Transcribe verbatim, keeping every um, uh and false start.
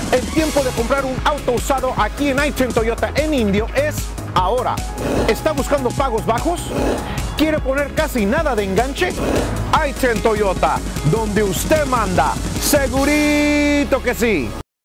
El tiempo de comprar un auto usado aquí en iTren Toyota en Indio es ahora. ¿Está buscando pagos bajos? ¿Quiere poner casi nada de enganche? iTren Toyota, donde usted manda. Segurito que sí.